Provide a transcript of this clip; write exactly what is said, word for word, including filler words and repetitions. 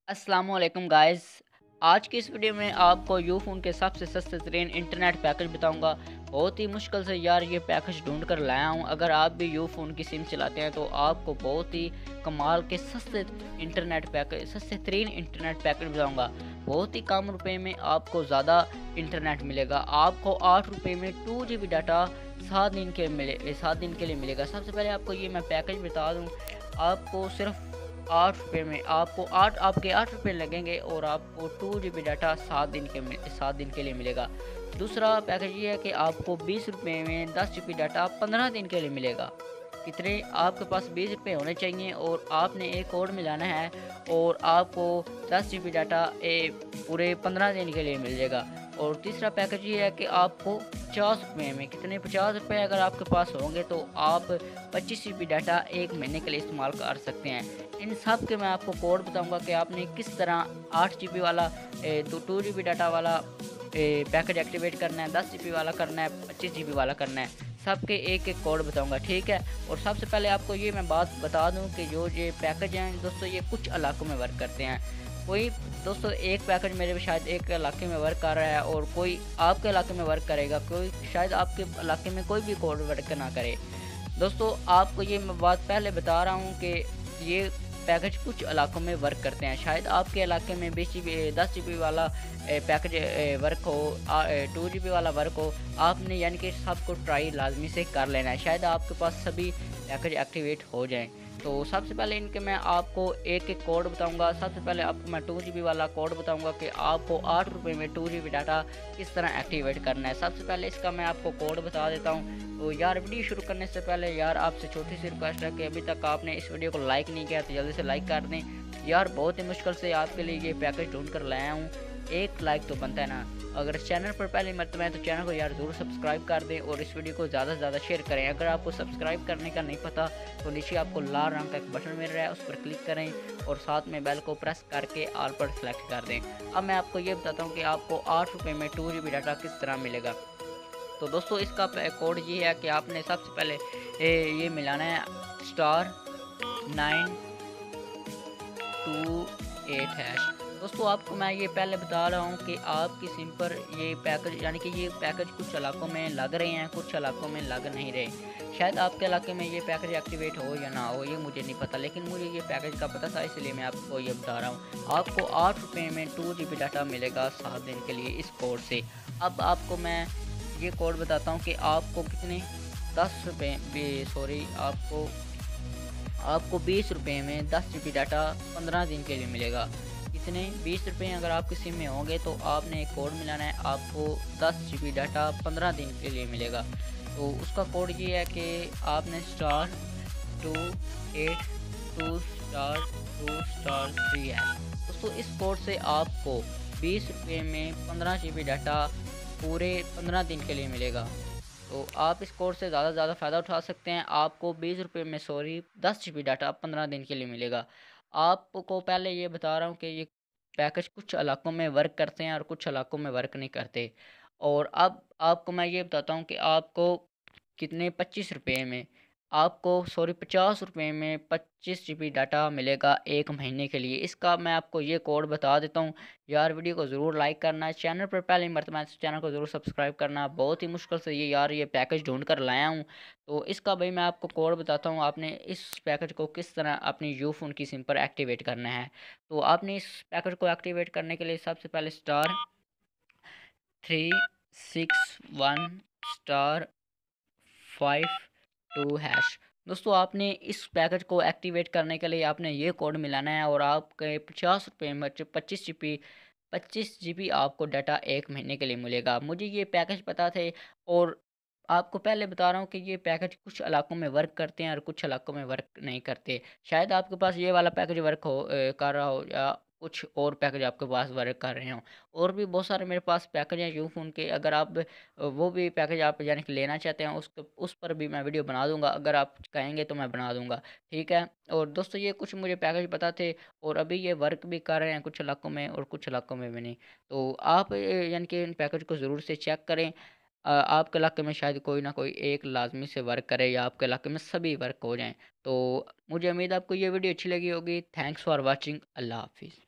अस्सलाम वालेकुम गाइस। आज की इस वीडियो में आपको यूफोन के सबसे सस्ते तरीन इंटरनेट पैकेज बताऊंगा। बहुत ही मुश्किल से यार ये पैकेज ढूंढ कर लाया हूं। अगर आप भी यूफोन की सिम चलाते हैं तो आपको बहुत ही कमाल के सस्ते इंटरनेट पैकेज सस्ते तरीन इंटरनेट पैकेज बताऊंगा। बहुत ही कम रुपए में आपको ज़्यादा इंटरनेट मिलेगा। आपको आठ रुपये में टू जी बी डाटा सात दिन के मिले सात दिन के लिए मिलेगा। सबसे पहले आपको ये मैं पैकेज बता दूँ। आपको सिर्फ आठ रुपये में आपको आठ आपके आठ रुपये लगेंगे और आपको टू जी बी डाटा सात दिन के सात दिन के लिए मिलेगा। दूसरा पैकेज ये है कि आपको बीस रुपये में दस जी बी डाटा पंद्रह दिन के लिए मिलेगा। कितने आपके पास बीस रुपये होने चाहिए और आपने एक कोड मिलाना है और आपको दस जी बी डाटा ए पूरे पंद्रह दिन के लिए मिल जाएगा। और तीसरा पैकेज ये है कि आपको पचास रुपये में कितने पचास रुपये अगर आपके पास होंगे तो आप पच्चीस जी बी डाटा एक महीने के लिए इस्तेमाल कर सकते हैं। इन सब के मैं आपको कोड बताऊंगा कि आपने किस तरह आठ जी बी वाला तो टू जी बी डाटा वाला पैकेज एक्टिवेट करना है, दस जी बी वाला करना है, पच्चीस जी बी वाला करना है। सबके एक एक कोड बताऊंगा, ठीक है। और सबसे पहले आपको ये मैं बात बता दूं कि जो ये पैकेज हैं दोस्तों ये कुछ इलाकों में वर्क करते हैं। कोई दोस्तों एक पैकेज मेरे शायद एक इलाके में वर्क कर रहा है और कोई आपके इलाके में वर्क करेगा, कोई शायद आपके इलाके में कोई भी कोड वर्क ना करे। दोस्तों आपको ये मैं बात पहले बता रहा हूँ कि ये पैकेज कुछ इलाकों में वर्क करते हैं। शायद आपके इलाके में बीस जी बी दस जी बी वाला पैकेज वर्क हो, टू जी बी वाला वर्क हो। आपने यानी कि सबको ट्राई लाजमी से कर लेना है, शायद आपके पास सभी पैकेज एक्टिवेट हो जाएं। तो सबसे पहले इनके मैं आपको एक एक कोड बताऊंगा। सबसे पहले आपको मैं टू जी बी वाला कोड बताऊंगा कि आपको आठ रुपये में टू जी बी डाटा किस तरह एक्टिवेट करना है। सबसे पहले इसका मैं आपको कोड बता देता हूँ। तो यार वीडियो शुरू करने से पहले यार आपसे छोटी सी रिक्वेस्ट है कि अभी तक आपने इस वीडियो को लाइक नहीं किया तो जल्दी से लाइक कर दें। यार बहुत ही मुश्किल से आपके लिए ये पैकेज ढूंढ कर लाया हूँ, एक लाइक तो बनता है ना। अगर चैनल पर पहली मरतबा है तो चैनल को यार ज़रूर सब्सक्राइब कर दें और इस वीडियो को ज़्यादा से ज़्यादा शेयर करें। अगर आपको सब्सक्राइब करने का नहीं पता तो नीचे आपको लाल रंग का एक बटन मिल रहा है, उस पर क्लिक करें और साथ में बेल को प्रेस करके ऑल पर सेलेक्ट कर दें। अब मैं आपको ये बताता हूँ कि आपको आठ रुपये में टू जी बी डाटा किस तरह मिलेगा। तो दोस्तों इसका कोड ये है कि आपने सबसे पहले ये मिलाना है star nine two eight hash. दोस्तों आपको मैं ये पहले बता रहा हूँ कि आपकी सिम पर ये पैकेज यानी कि ये पैकेज कुछ इलाकों में लग रहे हैं, कुछ इलाकों में लग नहीं रहे। शायद आपके इलाके में ये पैकेज एक्टिवेट हो या ना हो ये मुझे नहीं पता, लेकिन मुझे ये पैकेज का पता था इसलिए मैं आपको ये बता रहा हूँ। आपको आठ रुपये में टू जी बी डाटा मिलेगा सात दिन के लिए इस कोड से। अब आपको मैं ये कोड बताता हूँ कि आपको कितने दस रुपये सॉरी आपको आपको बीस रुपये में दस जी बी डाटा पंद्रह दिन के लिए मिलेगा। कितने बीस रुपये अगर आपकी सिम में होंगे तो आपने एक कोड मिलाना है, आपको दस जी बी डाटा पंद्रह दिन के लिए मिलेगा। तो उसका कोड ये है कि आपने star two eight two star two star three है। दोस्तों इस कोड से आपको बीस रुपये में पंद्रह जी बी डाटा पूरे पंद्रह दिन के लिए मिलेगा। तो आप इस कोड से ज़्यादा से ज़्यादा फ़ायदा उठा सकते हैं। आपको बीस रुपये में सॉरी दस जी बी डाटा पंद्रह दिन के लिए मिलेगा। आपको पहले ये बता रहा हूँ कि ये पैकेज कुछ इलाकों में वर्क करते हैं और कुछ इलाकों में वर्क नहीं करते। और अब आपको मैं ये बताता हूँ कि आपको कितने पच्चीस रुपये में आपको सॉरी पचास रुपये में पच्चीस जी बी डाटा मिलेगा एक महीने के लिए। इसका मैं आपको ये कोड बता देता हूँ। यार वीडियो को ज़रूर लाइक करना है, चैनल पर पहले मरतबा है तो चैनल को ज़रूर सब्सक्राइब करना। बहुत ही मुश्किल से ये यार ये पैकेज ढूंढ कर लाया हूँ। तो इसका भाई मैं आपको कोड बताता हूँ, आपने इस पैकेज को किस तरह अपनी यूफोन की सिम पर एक्टिवेट करना है। तो आपने इस पैकेज को एक्टिवेट करने के लिए सबसे पहले star three six one star five two hash. दोस्तों आपने इस पैकेज को एक्टिवेट करने के लिए आपने ये कोड मिलाना है और आपके पचास रुपये में पच्चीस जी बी पच्चीस जी बी आपको डाटा एक महीने के लिए मिलेगा। मुझे ये पैकेज पता थे और आपको पहले बता रहा हूँ कि ये पैकेज कुछ इलाकों में वर्क करते हैं और कुछ इलाकों में वर्क नहीं करते। शायद आपके पास ये वाला पैकेज वर्क हो अ, कर रहा हो या कुछ और पैकेज आपके पास वर्क कर रहे हों। और भी बहुत सारे मेरे पास पैकेज हैं यूफोन के। अगर आप वो भी पैकेज आप यानी कि लेना चाहते हैं उसको उस पर भी मैं वीडियो बना दूंगा, अगर आप कहेंगे तो मैं बना दूंगा, ठीक है। और दोस्तों ये कुछ मुझे पैकेज पता थे और अभी ये वर्क भी कर रहे हैं कुछ इलाकों में और कुछ इलाकों में भी नहीं। तो आप अ, यानी कि इन पैकेज को ज़रूर से चेक करें। अ, आपके इलाके में शायद कोई ना कोई एक लाजमी से वर्क करे या आपके इलाके में सभी वर्क हो जाएं। तो मुझे उम्मीद है आपको ये वीडियो अच्छी लगी होगी। Thanks for watching. अल्लाह हाफिज़।